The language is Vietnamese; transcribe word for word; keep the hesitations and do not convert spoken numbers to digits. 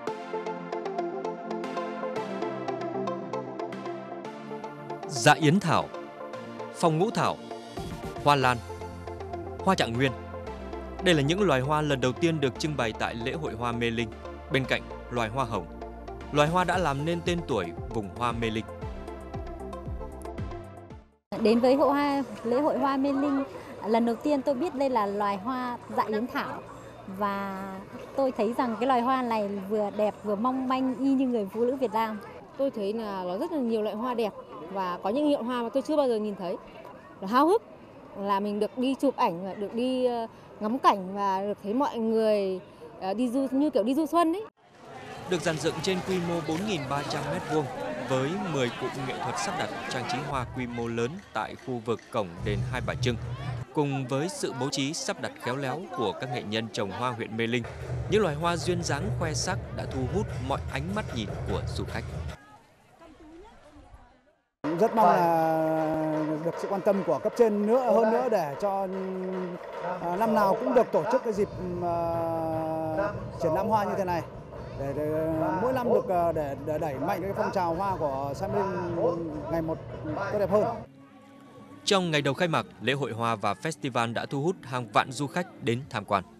Dạ yến thảo, phong ngũ thảo, hoa lan, hoa trạng nguyên. Đây là những loài hoa lần đầu tiên được trưng bày tại lễ hội hoa Mê Linh, bên cạnh loài hoa hồng, loài hoa đã làm nên tên tuổi vùng hoa Mê Linh. Đến với hội hoa, lễ hội hoa Mê Linh, lần đầu tiên tôi biết đây là loài hoa dạ yến thảo. Và tôi thấy rằng cái loài hoa này vừa đẹp vừa mong manh y như người phụ nữ Việt Nam. Tôi thấy là nó rất là nhiều loại hoa đẹp và có những hiệu hoa mà tôi chưa bao giờ nhìn thấy. Nó háo hức là mình được đi chụp ảnh, được đi ngắm cảnh và được thấy mọi người đi du như kiểu đi du xuân ấy. Được dàn dựng trên quy mô bốn nghìn ba trăm mét vuông với mười cụm nghệ thuật sắp đặt trang trí hoa quy mô lớn tại khu vực cổng đền Hai Bà Trưng, cùng với sự bố trí sắp đặt khéo léo của các nghệ nhân trồng hoa huyện Mê Linh, những loài hoa duyên dáng khoe sắc đã thu hút mọi ánh mắt nhìn của du khách. Rất mong là được sự quan tâm của cấp trên nữa hơn nữa để cho năm nào cũng được tổ chức cái dịp triển lãm hoa như thế này. Để, để mỗi năm được để, để đẩy mạnh cái phong trào hoa của xã Mê Linh ngày một tốt đẹp hơn. Trong ngày đầu khai mạc, lễ hội hoa và festival đã thu hút hàng vạn du khách đến tham quan.